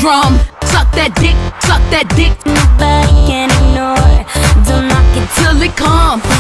drum. Suck that dick, nobody can ignore. Don't knock it till it come.